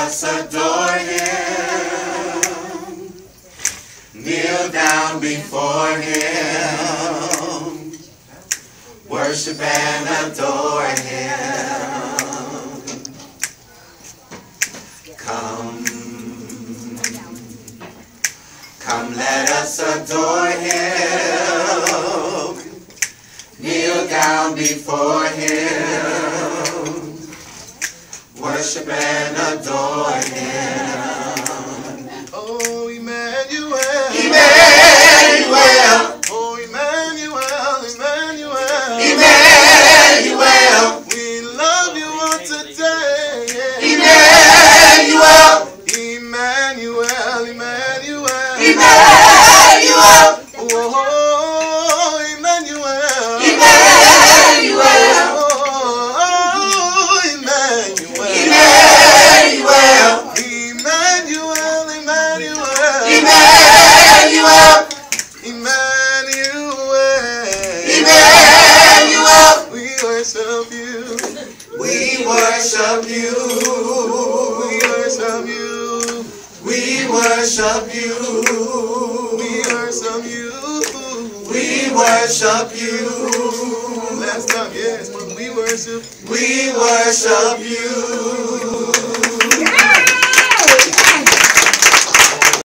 us adore him, kneel down before him, worship and adore him. Come, come, let us adore him, kneel down before him, worship and adore him. Oh, Emanuel, Emanuel, oh, Emanuel, Emanuel, Emanuel, we love you on today. Emanuel, Emanuel, Emanuel, Emanuel, oh, Emanuel, Emanuel, oh, Emanuel, Emanuel, Emanuel, Emanuel, Emanuel, Emanuel, we worship you, we worship you, we worship you, we worship you, we worship you, we worship you, last time, yes, we worship we worship you.